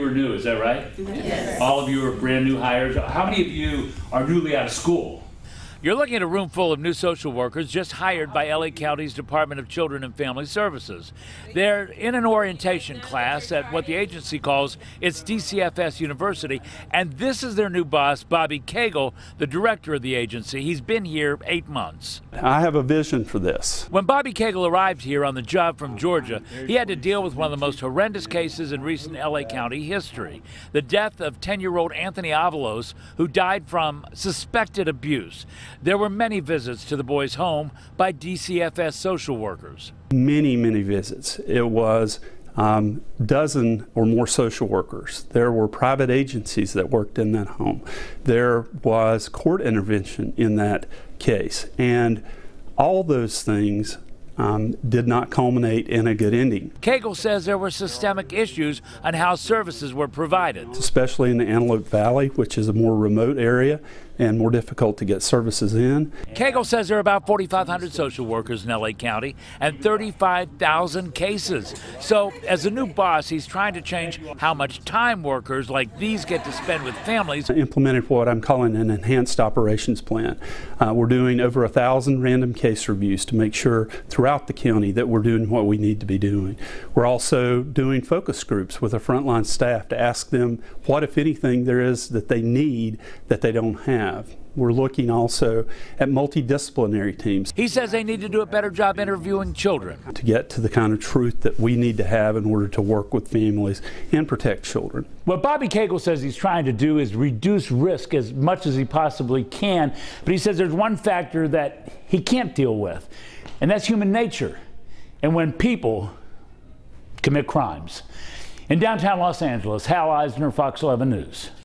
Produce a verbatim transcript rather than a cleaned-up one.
are new, is that right? Yes. All of you are brand new hires. How many of you are newly out of school? You're looking at a room full of new social workers just hired by L A County's Department of Children and Family Services. They're in an orientation class at what the agency calls its D C F S University, and this is their new boss, Bobby Cagle, the director of the agency. He's been here eight months. I have a vision for this. When Bobby Cagle arrived here on the job from Georgia, he had to deal with one of the most horrendous cases in recent L A County history, the death of ten-year-old Anthony Avalos, who died from suspected abuse. There were many visits to the boy's home by D C F S social workers. Many, many visits. It was um, dozen or more social workers. There were private agencies that worked in that home. There was court intervention in that case. And all those things Um, did not culminate in a good ending. Cagle says there were systemic issues on how services were provided. Especially in the Antelope Valley, which is a more remote area and more difficult to get services in. Cagle says there are about forty-five hundred social workers in L A County and thirty-five thousand cases. So as a new boss, he's trying to change how much time workers like these get to spend with families. I implemented what I'm calling an enhanced operations plan. Uh, we're doing over a thousand random case reviews to make sure throughout the county that we're doing what we need to be doing. We're also doing focus groups with the frontline staff to ask them what, if anything, there is that they need that they don't have. We're looking also at multidisciplinary teams. He says they need to do a better job interviewing children to get to the kind of truth that we need to have in order to work with families and protect children. What Bobby Cagle says he's trying to do is reduce risk as much as he possibly can, but he says there's one factor that he can't deal with, and that's human nature, and when people commit crimes. In downtown Los Angeles, Hal Eisner, Fox eleven News.